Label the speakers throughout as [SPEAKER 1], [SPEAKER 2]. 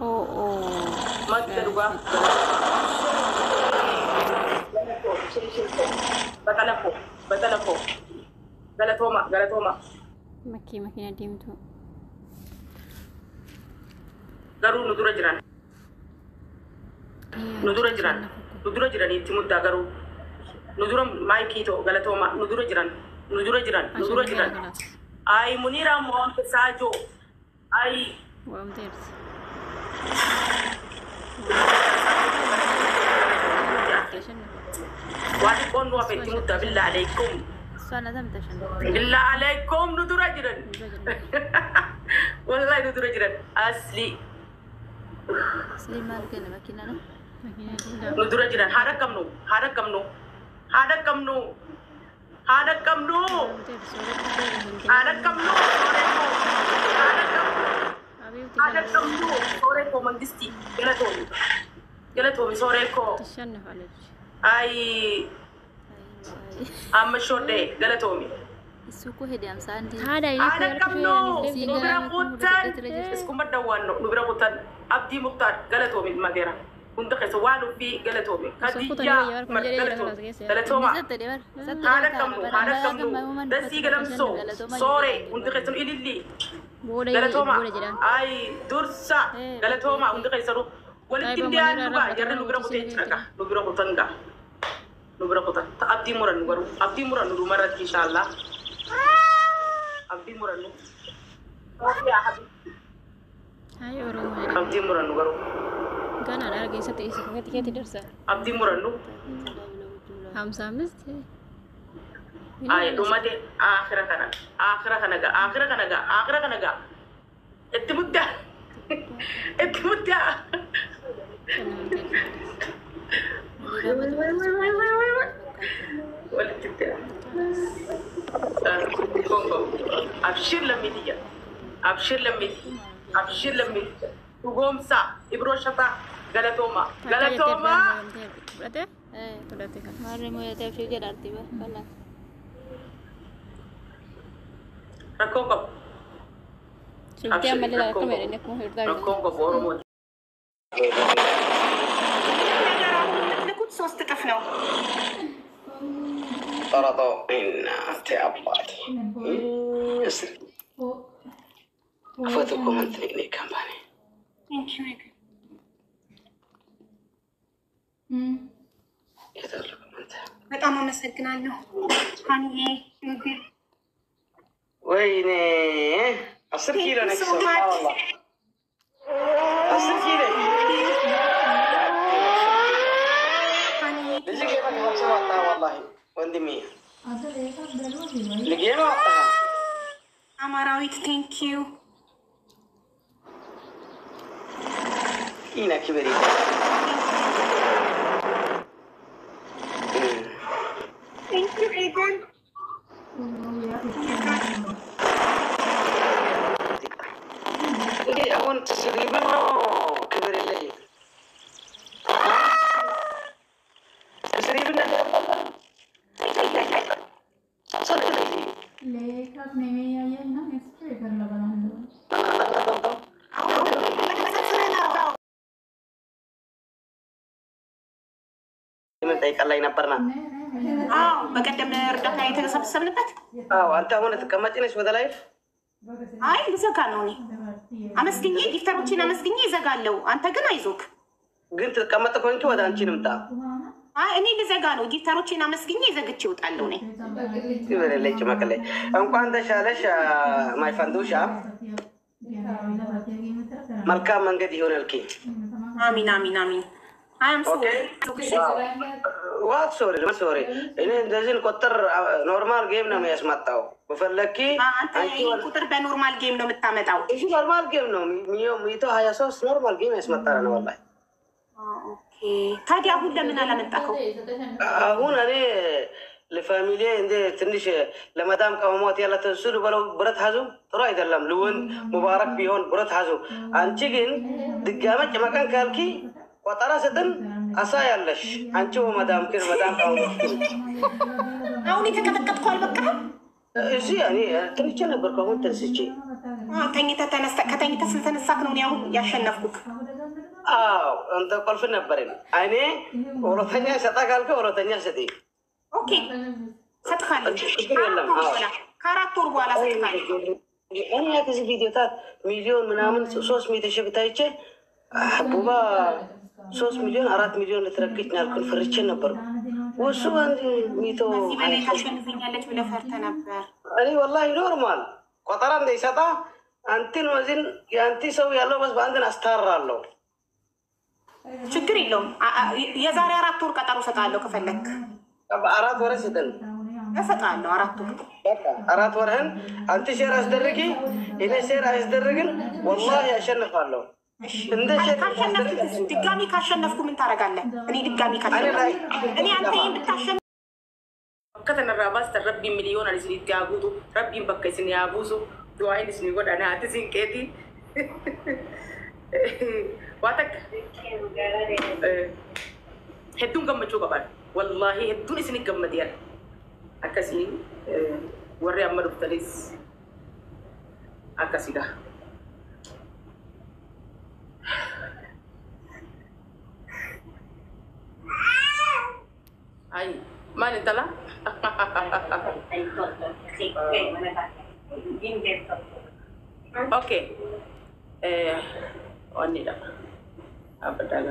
[SPEAKER 1] ما تدروا بتلفو غلطوما
[SPEAKER 2] مكينة ديمتو
[SPEAKER 1] غرو ندور جيران يتمد غرو ندور مايكيتو غلطوما ندور جيران اي منيرة مون تساجو اي
[SPEAKER 2] وامتيرس
[SPEAKER 1] واحد كون نوع بيتمد بالله عليكم بالله عليكم ندور جيران والله ندور جيران اصلي
[SPEAKER 2] مالك انا مكينة
[SPEAKER 1] ندور جيران هذا سوريكو مانجستي جلتومي سوريكو
[SPEAKER 2] تشنف عليك
[SPEAKER 1] اي اما شوتي جلتومي
[SPEAKER 2] السوق هدي ام ساندي
[SPEAKER 1] هذا كمنو نبرا قوتان اسكم بدوانو نبرا قوتان عبدي مختار جلتومي المديرة كنت خسوانو في جلتومي خديجة جلتوما هذا كمنو دسي جلمسو سوري كنت خسون إللي جلتوما اي درسا جلتوما كنت خسرو ولكن دي أنا جرّ نبرا قوتين تركا نبرا قوتانغا نبرا قوتان عبدي مرن نغرو عبدي مرن نرو مرات إن شاء الله عبدي مرن يا حبيبي
[SPEAKER 2] هاي أوروما
[SPEAKER 1] عبدي مرن نغرو
[SPEAKER 2] كان أنا أرجع ستيس كذا تدرسه
[SPEAKER 1] عبدي مرن نو
[SPEAKER 2] همسا مست
[SPEAKER 1] أي دوماتي آخر كناga اتمدة كونغو أبشر لميديا تقوم سا إبرو شتا غلطوما
[SPEAKER 2] berarti berarti kan mari mau ya tiap sih arti bah kalah
[SPEAKER 1] rakongko
[SPEAKER 2] sudah malah lah kemarin aku hirda
[SPEAKER 1] rakongko boromo
[SPEAKER 3] لكنت صوستكفنا
[SPEAKER 4] طردوا إن تعباتي يسر أفوتكم من ثاني كمباني يدلكم أنت
[SPEAKER 3] በጣም አመሰግናለሁ ሃኒዬ ምግብ
[SPEAKER 4] ويني 10 كيلو نكسر سبحان الله 10 كيلو ليش كيف أنت خمسة وقتها والله وندي 100 لقينا وقتها
[SPEAKER 3] አማራዊት ቴንክ ዩ
[SPEAKER 4] هنا كبري
[SPEAKER 3] ቴንክ ዩ ኤደን
[SPEAKER 4] إيه أون تسري برا كبري اللي تسري بنا صار لي
[SPEAKER 5] लेखक नहीं आई है ना नेक्स्ट कर लगा हम लोग
[SPEAKER 4] من تايك الله ينبرنا
[SPEAKER 3] በቀደም እርዳታ የተሰበሰብንበት
[SPEAKER 4] أنت هون تكملتني شو ذا لايف
[SPEAKER 3] አይ ልዘጋ ነው እኔ አመስግኜ ጊፍተሮችን አመስግኜ ይዘጋለሁ አንተ ግን አይዞክ
[SPEAKER 4] ግን ተቀመጠ ኮንኪ ወደ አንቺ ንምጣ
[SPEAKER 3] እኔ ልዘጋ ነው ጊፍተሮችን አመስግኜ ይዘግቼ እወጣለሁ እኔ
[SPEAKER 4] ይበለልኝ ጭመቀለ እንኳን ተሻለሽ ማይፈንዱሻ መልካም መንገድ ይሆነልኪ
[SPEAKER 3] አሚን አሚን አሚን አም
[SPEAKER 4] ሶሪ እኔ እንደዚህ ቁጥር ኖርማል ጌም ነው የሚያስመጣው በፈለኪ
[SPEAKER 3] አንተ ቁጥር በኖርማል ጌም ነው የምታመጣው
[SPEAKER 4] እሺ ኖርማል ጌም ነው ሚቶ 23 ኖርማል ጌም ያስመጣራ ነው والله
[SPEAKER 3] ኦኬ ታዲያ አሁን ለምን አላመጣከው
[SPEAKER 4] አሁን እኔ ለፋሚሊ እንደ ትንሽ ለማዳም ቀመሞት ያለ ተስሉ በለው ብረት ሀዙ ጥሩ አይደለም ልውን ሙባረክ ቢሆን ብረት ሀዙ አንቺ ግን ድጋሜ ጭመቀን ካልኪ ቆጠራ ሰጥን አሳ ያለሽ አንቺ ወማዳም ከር ማዳም ቀመሞት
[SPEAKER 3] አሁን የተቀጠቀጥኩ አልበቃም
[SPEAKER 4] እሺ እኔ ትንሽ ነበር ከሆነ ተስጪ
[SPEAKER 3] ተኝተህ ተነስተህ ከተኝተህ ስለተነሳክ ነው ያው ያሸነፍኩክ።
[SPEAKER 4] አዎ አንተ ቆልፍ ነበረኝ እኔ ሁለተኛ ሰጣ ካልከ ሁለተኛ ሰጤ
[SPEAKER 3] ኦኬ ሰጥካለሁ። ከአራት ወር በኋላ ሰጥካለሁ።
[SPEAKER 4] እኔ ከዚህ ቪዲዮ ታት ሚሊዮን ምናምን 3 ሚሊዮን ሺህ ብታይቼ ቡባ 3 ሚሊዮን 4 ሚሊዮን ልትረግጭ ያልኩን ፍርቼ ነበር። ወሱ አንድ ሚቶ
[SPEAKER 3] እዚህ በላይ ታሸንፈኛለች ብለህ ፈርተህ ነበር።
[SPEAKER 4] እኔ ወላሂ ኖርማል ቆጠራ እንደይሰጣ አንተን ወዝን ያንተ ሰው ያለው በስ በአንተን አስታራለሁ።
[SPEAKER 3] ችግር የለውም። የዛሬ 4 ወር ቀጠሮ ሰጣለሁ ከፈለክ።
[SPEAKER 4] 4 ወር ሰጠን
[SPEAKER 3] እሰጣለሁ። 4 ወር
[SPEAKER 4] በቃ 4 ወርህን አንተ ሼር አስደርጊ እኔ ሼር አስደርግን ወላሂ አሸንፋለሁ። እንደ ሼር
[SPEAKER 3] ድጋሚ ካሸነፍኩ ምን ታደርጋለህ? እኔ ድጋሚ ካሸነፍኩ እኔ አንተ ብታሸንፍ
[SPEAKER 1] ከተነራ ባስ ረቢ ሚሊዮን አለ ሲል ያጉቱ ረቢን በከስን ያቡሱ ዱአይን ስኒ ጎዳና አትሲን ቄቲ ዋተክ ሄዱን ገመቹ ቀባል ወላሂ ሄዱን እስኒ ገመዲያ አከሲ ወሬ አመዱ ተሊስ አከሲዳ አይ ማን እንተላ ኦኬ ኦኒዳ አበዳላ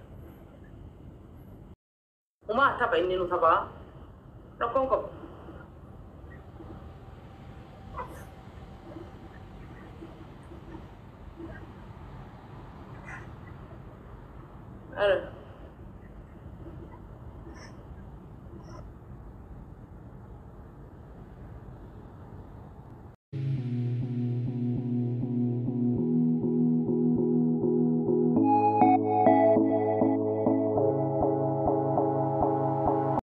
[SPEAKER 1] ኡማ ታባ ኢኒኑ ታባ ረኮንኮ አረ